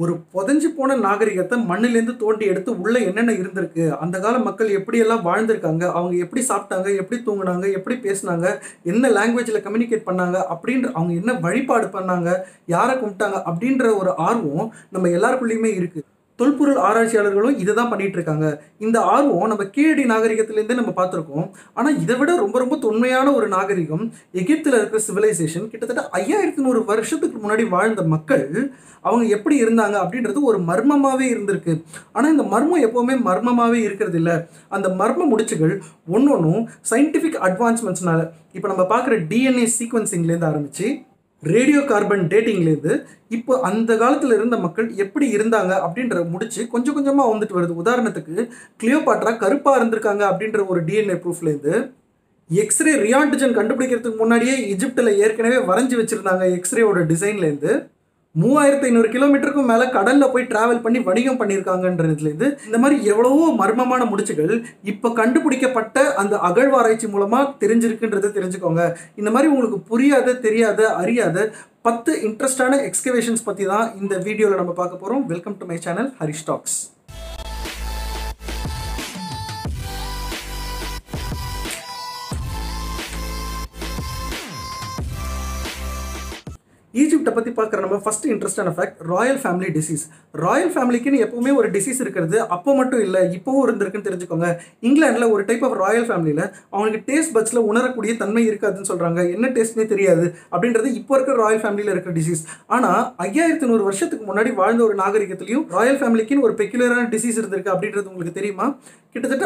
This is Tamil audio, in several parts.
ஒரு புதைஞ்சு போன நாகரிகத்தை மண்ணிலேருந்து தோண்டி எடுத்து உள்ள என்னென்ன இருந்திருக்கு, அந்த கால மக்கள் எப்படியெல்லாம் வாழ்ந்திருக்காங்க, அவங்க எப்படி சாப்பிட்டாங்க, எப்படி தூங்குனாங்க, எப்படி பேசினாங்க, என்ன லாங்குவேஜில் கம்யூனிகேட் பண்ணாங்க, அப்படின்ற அவங்க என்ன வழிபாடு பண்ணாங்க, யாரை கும்பிட்டாங்க அப்படின்ற ஒரு ஆர்வம் நம்ம எல்லாருக்குள்ளேயுமே இருக்குது. தொல்பொருள் ஆராய்ச்சியாளர்களும் இதை தான் பண்ணிட்டு இருக்காங்க. இந்த ஆர்வம் நம்ம கீழடி நாகரிகத்திலேருந்தே நம்ம பார்த்துருக்கோம். ஆனால் இதை விட ரொம்ப ரொம்ப தொன்மையான ஒரு நாகரிகம் எகிப்தில் இருக்கிற சிவிலைசேஷன். கிட்டத்தட்ட 5100 வருஷத்துக்கு முன்னாடி வாழ்ந்த மக்கள் அவங்க எப்படி இருந்தாங்க அப்படின்றது ஒரு மர்மமாகவே இருந்திருக்கு. ஆனால் இந்த மர்மம் எப்போவுமே மர்மமாகவே இருக்கிறது இல்லை. அந்த மர்ம முடிச்சுகள் ஒன்னொன்றும் சயின்டிஃபிக் அட்வான்ஸ்மெண்ட்ஸ்னால, இப்போ நம்ம பார்க்குற டிஎன்ஏ சீக்வன்சிங்லேருந்து ஆரம்பித்து ரேடியோ கார்பன் டேட்டிங்லேருந்து இப்போ அந்த காலத்தில் இருந்த மக்கள் எப்படி இருந்தாங்க அப்படின்ற முடிச்சு கொஞ்சம் கொஞ்சமாக வந்துட்டு வருது. உதாரணத்துக்கு கிளியோபாட்ரா கருப்பாக இருந்திருக்காங்க அப்படின்ற ஒரு டிஎன்ஏ ப்ரூஃப்லேருந்து எக்ஸ்ரே ரியான்டிஜன் கண்டுபிடிக்கிறதுக்கு முன்னாடியே எஜிப்டில் ஏற்கனவே வரைஞ்சி வச்சுருந்தாங்க எக்ஸ்ரேயோட டிசைன்லேருந்து 3500 கிலோமீட்டருக்கும் மேலே கடலில் போய் ட்ராவல் பண்ணி வணிகம் பண்ணியிருக்காங்கன்றதுலேருந்து இந்த மாதிரி எவ்வளவோ மர்மமான முடிச்சுகள் இப்போ கண்டுபிடிக்கப்பட்ட அந்த அகழ்வாராய்ச்சி மூலமாக தெரிஞ்சிருக்குன்றதை தெரிஞ்சுக்கோங்க. இந்த மாதிரி உங்களுக்கு புரியாத, தெரியாத, அறியாத 10 இன்ட்ரெஸ்டான எக்ஸ்கவேஷன்ஸ் பற்றி தான் இந்த வீடியோவில் நம்ம பார்க்க போகிறோம். Welcome to my channel Harish talks. ஈஜிப்டை பற்றி பார்க்குற நம்ம ஃபஸ்ட் இன்ட்ரெஸ்டான fact royal family disease. Royal ஃபேமிலிக்குன்னு எப்போவுமே ஒரு டிசீஸ் இருக்கிறது அப்போ மட்டும் இல்லை, இப்போவும் இருந்திருக்குன்னு தெரிஞ்சுக்கோங்க. இங்கிலாண்டில் ஒரு டைப் ஆஃப் ராயல் ஃபேமிலியில் அவங்களுக்கு டேஸ்ட் பட்ஸில் உணரக்கூடிய தன்மை இருக்காதுன்னு சொல்கிறாங்க. என்ன டேஸ்ட்னே தெரியாது அப்படின்றது இப்போ இருக்கிற ராயல் ஃபேமிலியில் இருக்கிற டிசீஸ். ஆனால் 5100 வருஷத்துக்கு முன்னாடி வாழ்ந்த ஒரு நாகரிகத்திலையும் ராயல் ஃபேமிலிக்குன்னு ஒரு பெக்குலரான டிசீஸ் இருந்திருக்கு அப்படின்றது உங்களுக்கு தெரியுமா? கிட்டத்தட்ட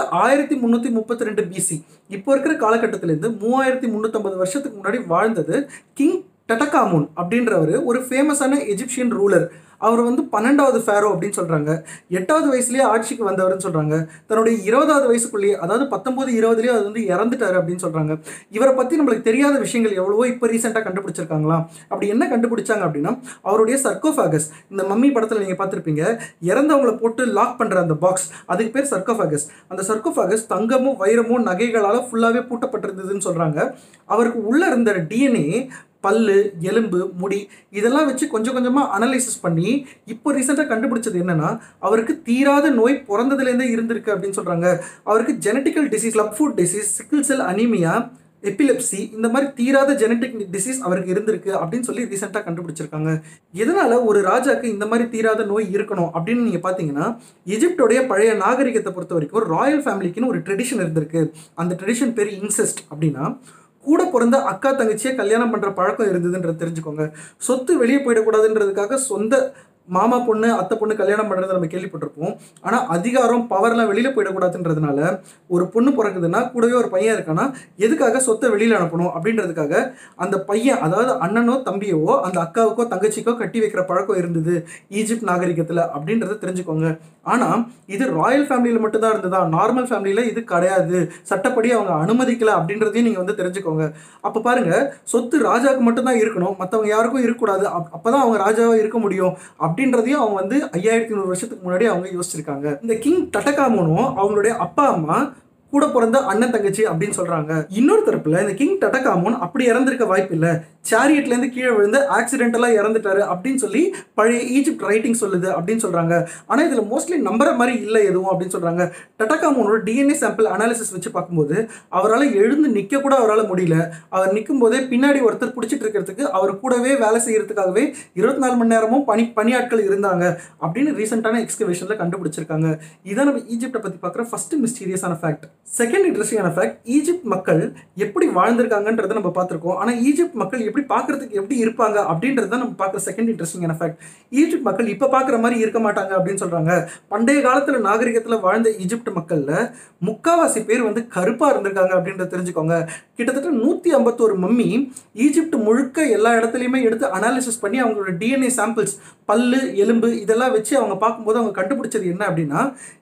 1332 பிசி, இப்போ இருக்கிற காலகட்டத்திலேருந்து 3350 வருஷத்துக்கு முன்னாடி வாழ்ந்தது கிங் டட்டகாமூன் அப்படின்றவர் ஒரு ஃபேமஸான எஜிப்சியன் ரூலர். அவர் 12வது ஃபேரோ அப்படின்னு சொல்கிறாங்க. 8வது வயசுலேயே ஆட்சிக்கு வந்தவர்னு சொல்கிறாங்க. தன்னுடைய 20வது வயசுக்குள்ளேயே, அதாவது 1920 அது இறந்துட்டாரு அப்படின்னு சொல்கிறாங்க. இவரை பற்றி நம்மளுக்கு தெரியாத விஷயங்கள் எவ்வளவோ இப்போ ரீசெண்டாக கண்டுபிடிச்சிருக்காங்களாம். அப்படி என்ன கண்டுபிடிச்சாங்க அப்படின்னா, அவருடைய சர்க்கோஃபாகஸ், இந்த மம்மி படத்தில் நீங்கள் பார்த்துருப்பீங்க, இறந்தவங்களை போட்டு லாக் பண்ணுற அந்த பாக்ஸ், அதுக்கு பேர் சர்க்கோஃபாகஸ். அந்த சர்க்கோஃபாகஸ் தங்கமும் வைரமும் நகைகளால் ஃபுல்லாகவே பூட்டப்பட்டிருந்ததுன்னு சொல்கிறாங்க. அவருக்கு உள்ளே இருந்த டிஎன்ஏ, பல்லு, எலும்பு, முடி இதெல்லாம் வச்சு கொஞ்சம் கொஞ்சமாக அனலைசிஸ் பண்ணி இப்போ ரீசெண்டாக கண்டுபிடிச்சது என்னன்னா, அவருக்கு தீராத நோய் பிறந்ததுலேருந்தே இருந்திருக்கு அப்படின்னு சொல்கிறாங்க. அவருக்கு genetical disease, club foot disease, sickle cell anaemia, epilepsy, இந்த மாதிரி தீராத ஜெனட்டிக் டிசீஸ் அவருக்கு இருந்திருக்கு அப்படின்னு சொல்லி ரீசெண்டாக கண்டுபிடிச்சிருக்காங்க. எதனால் ஒரு ராஜாக்கு இந்த மாதிரி தீராத நோய் இருக்கணும் அப்படின்னு நீங்கள் பார்த்தீங்கன்னா, எஜிப்டோடைய பழைய நாகரிகத்தை பொறுத்த வரைக்கும் ராயல் ஃபேமிலிக்குன்னு ஒரு ட்ரெடிஷன் இருந்திருக்கு. அந்த ட்ரெடிஷன் பேர் இன்செஸ்ட். அப்படின்னா கூட பிறந்த அக்கா தங்கச்சியை கல்யாணம் பண்ணுற பழக்கம் இருந்ததுன்றது தெரிஞ்சுக்கோங்க. சொத்து வெளியே போயிடக்கூடாதுன்றதுக்காக சொந்த மாமா பொண்ணு, அத்தை பொண்ணு கல்யாணம் பண்ணுறதை நம்ம கேள்விப்பட்டிருப்போம். ஆனால் அதிகாரம், பவர்லாம் வெளியில் போயிடக்கூடாதுன்றதுனால ஒரு பொண்ணு பிறக்குதுன்னா கூடவே ஒரு பையன் இருக்கான்னா எதுக்காக சொத்தை வெளியில் அனுப்பணும் அப்படின்றதுக்காக அந்த பையன், அதாவது அண்ணனோ தம்பியவோ அந்த அக்காவுக்கோ தங்கச்சிக்கோ கட்டி வைக்கிற பழக்கம் இருந்தது ஈஜிப்ட் நாகரிகத்தில் அப்படின்றத தெரிஞ்சுக்கோங்க. ஆனால் இது ராயல் ஃபேமிலியில் மட்டும்தான் இருந்ததா, நார்மல் ஃபேமிலியில் இது கிடையாது, சட்டப்படி அவங்க அனுமதிக்கலை அப்படின்றதையும் நீங்கள் தெரிஞ்சுக்கோங்க. அப்போ பாருங்கள், சொத்து ராஜாவுக்கு மட்டும்தான் இருக்கணும், மற்றவங்க யாருக்கும் இருக்கக்கூடாது, அப்போ தான் அவங்க ராஜாவாக இருக்க முடியும் அப்படின்றதையும் அவங்க 5100 வருஷத்துக்கு முன்னாடி அவங்க யோசிச்சிருக்காங்க. இந்த கிங் டட்டகாமூனும் அவங்களுடைய அப்பா அம்மா கூட பிறந்த அண்ணன் தங்கச்சி அப்படின்னு சொல்றாங்க. இன்னொரு தரப்புல இந்த கிங் டட்டகாமூன் அப்படி இறந்திருக்க வாய்ப்பு இல்லை, சேரியட்லேருந்து கீழே விழுந்து ஆக்சிடென்டலாக இறந்துட்டாரு அப்படின்னு சொல்லி பழைய ஈஜிப்ட் ரைட்டிங் சொல்லுது அப்படின்னு சொல்றாங்க. ஆனால் இதில் மோஸ்ட்லி நம்புற மாதிரி இல்லை எதுவும் அப்படின்னு சொல்றாங்க. டட்டகாமூனோட டிஎன்ஏ சாம்பிள் அனாலிசிஸ் வச்சு பார்க்கும்போது அவரால் எழுந்து நிற்க கூட அவரால் முடியல. அவர் நிற்கும் போதே பின்னாடி ஒருத்தர் பிடிச்சிட்டு இருக்கிறதுக்கு, அவர் கூடவே வேலை செய்யறதுக்காகவே 24 மணி நேரமும் பணியாட்கள் இருந்தாங்க அப்படின்னு ரீசெண்டான எக்ஸ்கவேஷனில் கண்டுபிடிச்சிருக்காங்க. இதான் நம்ம ஈஜிப்டை பற்றி பார்க்குற ஃபர்ஸ்ட் மிஸ்டீரியஸான ஃபேக்ட். செகண்ட் இன்ட்ரெஸ்டிங்கான ஃபேக்ட், ஈஜிப்ட் மக்கள் எப்படி வாழ்ந்திருக்காங்கன்றதை நம்ம பார்த்துருக்கோம். ஆனால் ஈஜிப்ட் மக்கள் எப்படி பார்க்கறதுக்கு எப்படி இருப்பாங்க அப்படின்றது தான் நம்ம பார்க்குற செகண்ட் இன்ட்ரெஸ்டிங்கான ஃபேக்ட். ஈஜிப்ட் மக்கள் இப்போ பார்க்குற மாதிரி இருக்க மாட்டாங்க அப்படின்னு சொல்கிறாங்க. பண்டைய காலத்தில் நாகரிகத்தில் வாழ்ந்த ஈஜிப்ட் மக்களில் முக்காவாசி பேர் கருப்பாக இருந்திருக்காங்க அப்படின்றத தெரிஞ்சுக்கோங்க. கிட்டத்தட்ட 151 மம்மி ஈஜிப்ட் முழுக்க எல்லா இடத்துலையுமே எடுத்து அனாலிசிஸ் பண்ணி அவங்களோட டிஎன்ஏ சாம்பிள்ஸ், பல்லு, எலும்பு இதெல்லாம் வச்சு அவங்க பார்க்கும்போது அவங்க கண்டுபிடிச்சது என்ன அப்படின்னா,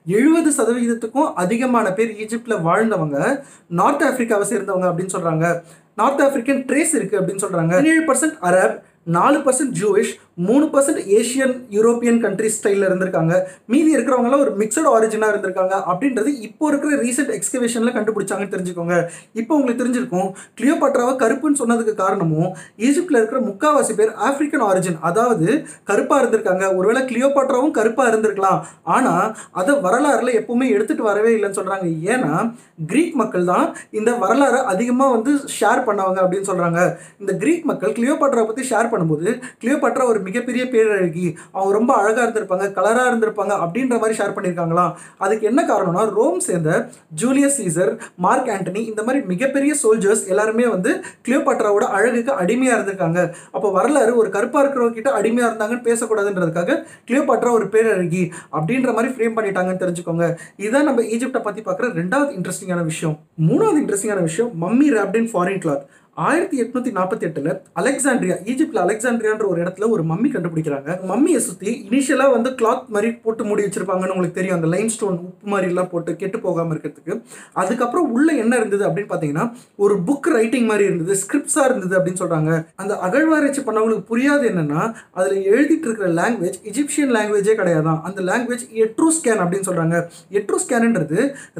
70% அதிகமான பேர் ஈஜிப்டில் வாழ்ந்தவங்க நார்த் ஆப்பிரிக்காவை சேர்ந்தவங்க அப்படின்னு சொல்கிறாங்க. நார்த் ஆப்பிரிக்கன் ட்ரேஸ் இருக்குது அப்படின்னு சொல்கிறாங்க. 17% Arab, 4% Jewish, 3% Asian European countries ஸ்டைலில் இருந்திருக்காங்க, மீதி இருக்கிறவங்களாம் ஒரு மிக்சட் ஆரிஜினாக இருந்திருக்காங்க அப்படின்றது இப்போ இருக்கிற ரீசெண்ட் எக்ஸ்கவேஷனில் கண்டுபிடிச்சாங்கன்னு தெரிஞ்சுக்கோங்க. இப்போ உங்களுக்கு தெரிஞ்சிருக்கும், கிளியோபாட்ராவை கருப்புன்னு சொன்னதுக்கு காரணமும் ஈஜிப்டில் இருக்கிற முக்காவாசி பேர் ஆப்பிரிக்கன் ஆரிஜின், அதாவது கருப்பாக இருந்திருக்காங்க. ஒருவேளை கிளியோபாட்ராவும் கருப்பாக இருந்திருக்கலாம், ஆனால் அதை வரலாறுல எப்பவுமே எடுத்துகிட்டு வரவே இல்லைன்னு சொல்கிறாங்க. ஏன்னா கிரீக் மக்கள் தான் இந்த வரலாறை அதிகமாக வந்து ஷேர் பண்ணவங்க அப்படின்னு சொல்கிறாங்க. இந்த கிரீக் மக்கள் கிளியோபாட்ராவை பற்றி ஷேர் பண்ணும்போது கிளியோபாட்ரா ஒரு மிகப்பெரிய பேரழகி, அவங்க ரொம்ப அழகாக இருந்திருப்பாங்க, கலராக இருந்திருப்பாங்க அப்படின்ற மாதிரி ஷேர் பண்ணியிருக்காங்களாம். அதுக்கு என்ன காரணம்னா, ரோம் சேர்ந்த ஜூலியஸ் சீசர், மார்க் ஆண்டனி, இந்த மாதிரி மிகப்பெரிய சோல்ஜர்ஸ் எல்லாருமே வந்து கிளியோபாட்ராவோட அழகுக்கு அடிமையாக இருந்திருக்காங்க. அப்போ வரலாறு ஒரு கருப்பாக இருக்கிறவங்க கிட்ட அடிமையாக இருந்தாங்கன்னு பேசக்கூடாதுன்றதுக்காக கிளியோபாட்ரா ஒரு பேரழகி அப்படின்ற மாதிரி ஃப்ரேம் பண்ணிட்டாங்கன்னு தெரிஞ்சுக்கோங்க. இதுதான் நம்ம ஈஜிப்டை பற்றி பார்க்குற ரெண்டாவது இன்ட்ரெஸ்டிங்கான விஷயம். மூணாவது இன்ட்ரெஸ்டிங்கான விஷயம், mummy wrapped in foreign cloth. 1848 Alexandria, ஈஜிப்ட்ல அலெக்சாண்ட்ரியான்ற ஒரு இடத்துல ஒரு மம்மி கண்டுபிடிக்கிறாங்க. மம்மியை சுற்றி இனிஷியலாக வந்து கிளாத் மாதிரி போட்டு மூடி வச்சிருப்பாங்கன்னு உங்களுக்கு தெரியும், அந்த லைம் ஸ்டோன் உப்பு மாதிரிலாம் போட்டு கெட்டு போகாமல் இருக்கிறதுக்கு. அதுக்கப்புறம் உள்ள என்ன இருந்தது அப்படின்னு பார்த்தீங்கன்னா, ஒரு புக் ரைட்டிங் மாதிரி இருந்தது, ஸ்கிரிப்ட்ஸாக இருந்தது அப்படின்னு சொல்கிறாங்க. அந்த அகழ்வாராய்ச்சி பண்ணவங்களுக்கு புரியாது என்னன்னா, அதில் எழுதிட்டு இருக்கிற லாங்குவேஜ் இஜிப்சியன் லாங்குவேஜே கிடையாதான். அந்த லாங்குவேஜ் எட்ரூஸ்கேன் அப்படின்னு சொல்கிறாங்க. எட்ரூஸ்கேன்ன்றது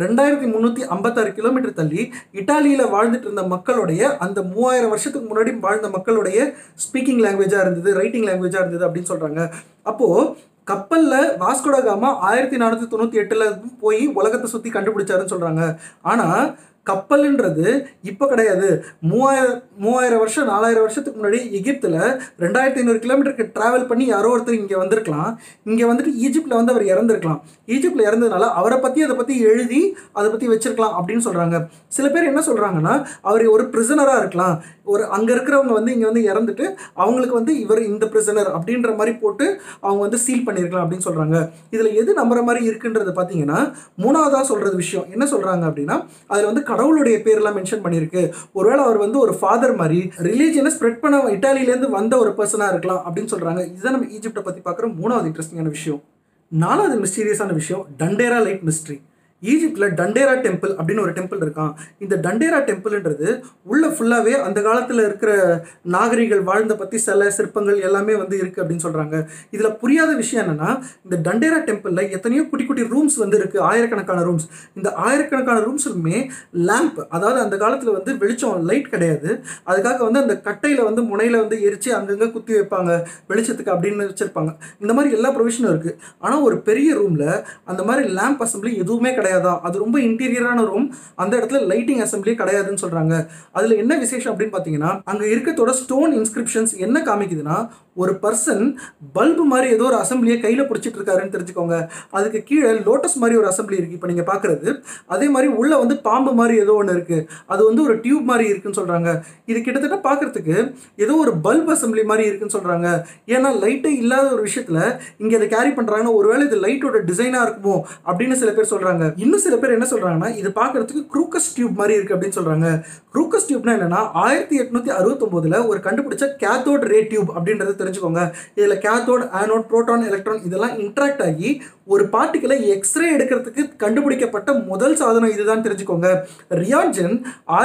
2356 கிலோமீட்டர் தள்ளி இட்டாலியில் வாழ்ந்துட்டு இருந்த மக்களுடைய, அந்த 3000 வருஷத்துக்கு முன்னாடி வாழ்ந்த மக்களுடைய ஸ்பீக்கிங் லாங்குவேஜாக இருந்தது, ரைட்டிங் லாங்குவேஜாக இருந்தது அப்படின்னு சொல்கிறாங்க. அப்போது கப்பலில் வாஸ்கோட காமா 1498 போய் உலகத்தை சுற்றி கண்டுபிடிச்சாருன்னு சொல்கிறாங்க. ஆனால் கப்பல்ன்றது இப்போ கிடையாது, 3000 வருஷம் 4000 வருஷத்துக்கு முன்னாடி எகிப்தில் 2500 கிலோமீட்டருக்கு ட்ராவல் பண்ணி யாரோ ஒருத்தர் இங்கே வந்திருக்கலாம். இங்கே வந்துட்டு ஈஜிப்டில் வந்து அவர் இறந்துருக்கலாம். ஈஜிப்டில் இறந்ததுனால அவரை பற்றி அதை பற்றி எழுதி அதை பற்றி வச்சிருக்கலாம் அப்படின்னு சொல்கிறாங்க. சில பேர் என்ன சொல்கிறாங்கன்னா, அவர் ஒரு பிரிசனராக இருக்கலாம், ஒரு அங்கே இருக்கிறவங்க வந்து இங்கே வந்து இறந்துட்டு அவங்களுக்கு வந்து இவர் இந்த பிரிசனர் அப்படின்ற மாதிரி போட்டு அவங்க வந்து சீல் பண்ணியிருக்கலாம் அப்படின்னு சொல்கிறாங்க. இதில் எது நம்புற மாதிரி இருக்குன்றது பார்த்தீங்கன்னா, மூணாவதாக சொல்கிறது விஷயம் என்ன சொல்கிறாங்க அப்படின்னா, அதில் வந்து கடவுளுடைய பேர்லாம் மென்ஷன் பண்ணியிருக்கு. ஒருவேளை அவர் வந்து ஒரு ஃபாதர் மாதிரி ரிலீஜியனை ஸ்ப்ரெட் பண்ண இட்டாலியிலேருந்து வந்த ஒரு பர்சனாக இருக்கலாம் அப்படின்னு சொல்கிறாங்க. இதுதான் நம்ம ஈஜிப்டை பற்றி பார்க்குற மூணாவது இன்ட்ரெஸ்டிங்கான விஷயம். நாலாவது மிஸ்டீரியஸான விஷயம், டண்டேரா லைட் மிஸ்ட்ரி. ஈஜிப்டில் டண்டேரா டெம்பிள் அப்படின்னு ஒரு டெம்பிள் இருக்கான். இந்த டண்டேரா டெம்பிள்ன்றது உள்ள ஃபுல்லாகவே அந்த காலத்தில் இருக்கிற நாகரிகள் வாழ்ந்த பற்றி சில சிற்பங்கள் எல்லாமே வந்து இருக்குது அப்படின்னு சொல்கிறாங்க. இதில் புரியாத விஷயம் என்னென்னா, இந்த டண்டேரா டெம்பிளில் எத்தனையோ குட்டி குட்டி ரூம்ஸ் வந்து இருக்குது, ஆயிரக்கணக்கான ரூம்ஸ். இந்த ஆயிரக்கணக்கான ரூம்ஸுமே லேம்ப், அதாவது அந்த காலத்தில் வந்து வெளிச்சம் லைட் கிடையாது, அதுக்காக வந்து அந்த கட்டையில் வந்து முனையில் வந்து எரித்து அங்கங்கே குத்தி வைப்பாங்க வெளிச்சத்துக்கு அப்படின்னு வச்சுருப்பாங்க. இந்த மாதிரி எல்லா ப்ரொவிஷனும் இருக்குது. ஆனால் ஒரு பெரிய ரூமில் அந்த மாதிரி லேம்ப் அசம்பிளி எதுவுமே கிடையாது. அது ரொம்ப இன்டீரியரான ரூம், அந்த இடத்துல லைட்டிங் அசம்பிளி கிடையாதுன்னு சொல்றாங்க. அதுல என்ன விசேஷம் அப்படின்னு பாத்தீங்கன்னா, அங்க இருக்கத்தோட ஸ்டோன் இன்ஸ்கிரிப்ஷன்ஸ் என்ன காமிக்குதுன்னா, ஒரு பர்சன் பல்பு மாதிரி ஏதோ ஒரு அசம்பிளியை கையில பிடிச்சிட்டு இருக்காருன்னு தெரிஞ்சுக்கோங்க. அதுக்கு கீழே லோட்டஸ் மாதிரி ஒரு அசம்பிளி இருக்கு இப்போ நீங்க பாக்குறது. அதே மாதிரி உள்ள வந்து பாம்பு மாதிரி ஏதோ ஒன்று இருக்கு, அது வந்து ஒரு டியூப் மாதிரி இருக்குன்னு சொல்றாங்க. இது கிட்டத்தட்ட பாக்குறதுக்கு ஏதோ ஒரு பல்ப் அசம்பிளி மாதிரி இருக்குன்னு சொல்றாங்க. ஏன்னா லைட்டே இல்லாத ஒரு விஷயத்துல இங்க இதை கேரி பண்றாங்கன்னா, ஒருவேளை இது லைட்டோட டிசைனா இருக்குமோ அப்படின்னு சில பேர் சொல்றாங்க. இன்னும் சில பேர் என்ன சொல்றாங்கன்னா, இது பாக்குறதுக்கு க்ரூக்கஸ் டியூப் மாதிரி இருக்கு அப்படின்னு சொல்றாங்க. க்ரூக்கஸ் டியூப்னா என்னன்னா, 1869 ஒரு கண்டுபிடிச்ச கேத்தோட் ரே டியூப் அப்படின்றது தெரிஞ்சுக்கோங்க. இதில் கேத்தோட், ஆனோட், புரோட்டான், எலக்ட்ரான் இதெல்லாம் இன்ட்ராக்ட் ஆகி ஒரு பார்ட்டிகளை எக்ஸ்ரே எடுக்கிறதுக்கு கண்டுபிடிக்கப்பட்ட முதல் சாதனம் இதுதான் தெரிஞ்சுக்கோங்க. ரியான்ஜன்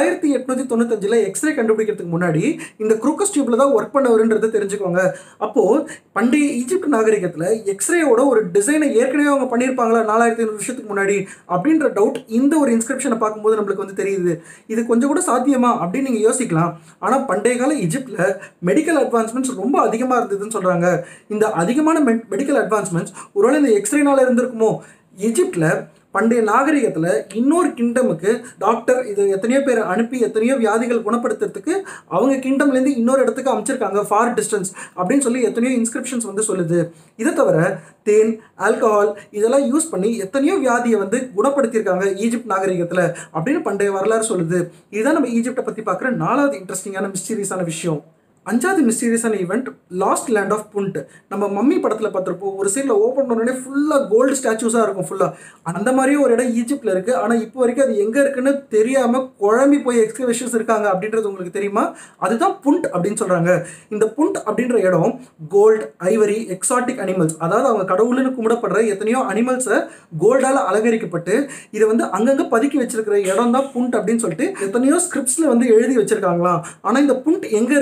1895 எக்ஸ்ரே கண்டுபிடிக்கிறதுக்கு முன்னாடி இந்த க்ரூக்கஸ் டியூப்ல தான் ஒர்க் பண்ணவருன்றதை தெரிஞ்சுக்கோங்க. அப்போ பண்டைய ஈஜிப்ட் நாகரிகத்தில் எக்ஸ்ரேயோட ஒரு டிசைனை ஏற்கனவே அவங்க பண்ணியிருப்பாங்களா 4500 வருஷத்துக்கு முன்னாடி அப்படின்ற டவுட் இந்த ஒரு இன்ஸ்கிரிப்ஷனை பார்க்கும்போது நம்மளுக்கு வந்து தெரியுது. இது கொஞ்சம் கூட சாத்தியமா அப்படின்னு நீங்கள் யோசிக்கலாம். ஆனால் பண்டைய கால ஈஜிப்டில் மெடிக்கல் அட்வான்ஸ்மெண்ட்ஸ் ரொம்ப அதிகமாக இருந்ததுன்னு சொல்கிறாங்க. இந்த அதிகமான மெடிக்கல் அட்வான்ஸ்மெண்ட்ஸ் ஒருவேளை இந்த எக்ஸ்ரேனால இருந்திருக்குமோ. ஈஜிப்டில் பண்டைய நாகரிகத்தில் இன்னொரு கிங்டமுக்கு டாக்டர் இது எத்தனையோ பேர் அனுப்பி எத்தனையோ வியாதிகள் குணப்படுத்துறதுக்கு அவங்க கிங்டம்லேருந்து இன்னொரு இடத்துக்கு அமைச்சிருக்காங்க, ஃபார் டிஸ்டன்ஸ் அப்படின்னு சொல்லி எத்தனையோ இன்ஸ்கிரிப்ஷன்ஸ் வந்து சொல்லுது. இதை தவிர தேன், ஆல்கஹால் இதெல்லாம் யூஸ் பண்ணி எத்தனையோ வியாதியை வந்து குணப்படுத்தியிருக்காங்க ஈஜிப்ட் நாகரிகத்தில் அப்படின்னு பண்டைய வரலாறு சொல்லுது. இதுதான் நம்ம ஈஜிப்டை பற்றி பார்க்குற நாலாவது இன்ட்ரெஸ்டிங்கான மிஸ்டீரியஸான விஷயம். அஞ்சாவது மிஸ்டீரியஸான event, lost land of Punt. நம்ம மம்மி படத்தில் பார்த்துருப்போம், ஒரு சைடில் ஓப்பன் பண்ணோடனே ஃபுல்லாக கோல்டு ஸ்டாச்சூஸாக இருக்கும் ஃபுல்லாக. அந்த மாதிரியே ஒரு இடம் ஈஜிப்டில் இருக்குது. ஆனால் இப்போ வரைக்கும் அது எங்கே இருக்குன்னு தெரியாமல் குழம்பி போய் எக்ஸ்கவேஷன்ஸ் இருக்காங்க அப்படின்றது உங்களுக்கு தெரியுமா? அதுதான் புண்ட் அப்படின்னு சொல்கிறாங்க. இந்த புண்ட் அப்படின்ற இடம் கோல்டு, ஐவரி, எக்ஸாட்டிக் அனிமல்ஸ், அதாவது அவங்க கடவுள்னு கும்பிடப்படுற எத்தனையோ அனிமல்ஸை கோல்டால் அலங்கரிக்கப்பட்டு இதை வந்து அங்கங்கே பதுக்கி வச்சிருக்கிற இடம் தான் புண்ட் அப்படின்னு சொல்லிட்டு எத்தனையோ ஸ்கிரிப்ட்ஸில் வந்து எழுதி வச்சிருக்காங்களாம். ஆனால் இந்த புண்ட் எங்கே இருக்குன்றது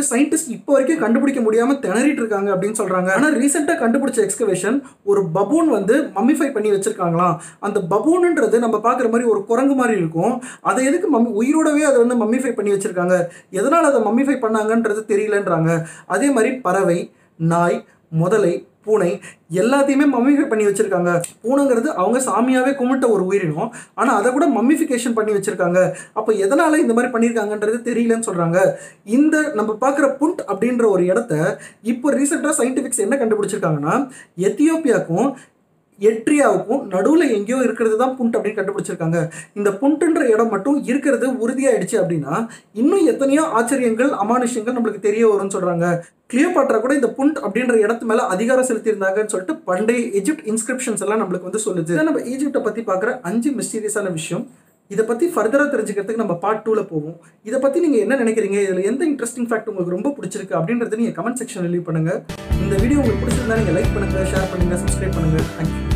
சொல்லிட்டு சயின்டிஸ்ட் இப்போ வரைக்கும் கண்டுபிடிக்க முடியாம திணறிட்டு இருக்காங்க அப்படின்னு சொல்றாங்க. ஆனா ரீசெண்டா கண்டுபிடிச்ச எக்ஸ்கவேஷன் ஒரு பபூன் வந்து மம்மிஃபை பண்ணி வச்சிருக்காங்களாம். அந்த பபூன்ன்றது நம்ம பார்க்குற மாதிரி ஒரு குரங்கு மாதிரி இருக்கும். அதை எதுக்கு உயிரோடவே அதை வந்து மம்மிஃபை பண்ணி வச்சிருக்காங்க, எதனால் அதை மம்மிஃபை பண்ணாங்கன்றது தெரியலன்றாங்க. அதே மாதிரி பறவை, நாய், முதலை, பூனை எல்லாத்தையுமே மம்மிஃபை பண்ணி வச்சிருக்காங்க. பூனைங்கிறது அவங்க சாமியாவே கும்பிட்ட ஒரு உயிரினம், ஆனால் அதை கூட மம்மிஃபிகேஷன் பண்ணி வச்சிருக்காங்க. அப்போ எதனால இந்த மாதிரி பண்ணியிருக்காங்கன்றது தெரியலன்னு சொல்றாங்க. இந்த நம்ம பார்க்குற புண்ட் அப்படின்ற ஒரு இடத்த இப்போ ரீசெண்டாக சயின்டிஃபிக்ஸ் என்ன கண்டுபிடிச்சிருக்காங்கன்னா, எத்தியோப்பியாவுக்கும் எட்ரியாவுக்கும் நடுவில் எங்கேயோ இருக்கிறது தான் புண்ட் அப்படின்னு கண்டுபிடிச்சிருக்காங்க. இந்த புண்ட்ன்ற இடம் மட்டும் இருக்கிறது உறுதியாயிடுச்சு அப்படின்னா இன்னும் எத்தனையோ ஆச்சரியங்கள், அமானுஷ்யங்கள் நம்மளுக்கு தெரிய வரும்னு சொல்றாங்க. கிளியோபாட்ரா கூட இந்த புண்ட் அப்படின்ற இடத்து மேல அதிகாரம் செலுத்தியிருந்தாங்கன்னு சொல்லிட்டு பண்டைய எஜிப்ட் இன்ஸ்கிரிப்ஷன்ஸ் எல்லாம் நம்மளுக்கு வந்து சொல்லுது. நம்ம ஈஜிப்டை பத்தி பார்க்குற 5 மிஸ்டீரியஸான விஷயம். இதை பற்றி ஃபர்தராக தெரிஞ்சுக்கிறதுக்கு நம்ம பார்ட் 2ல போவோம். இதை பற்றி நீங்கள் என்ன நினைக்கிறீங்க, இதில் எந்த இன்ட்ரெஸ்டிங் ஃபேக்ட் உங்களுக்கு ரொம்ப பிடிச்சிருக்கு அப்படின்றத நீங்கள் கமெண்ட் செக்ஷனில் லீவ் பண்ணுங்கள். இந்த வீடியோ உங்களுக்கு பிடிச்சிருந்தா நீங்கள் லைக் பண்ணுங்கள், ஷேர் பண்ணுங்கள், சப்ஸ்கிரைப் பண்ணுங்கள். தேங்க்யூ.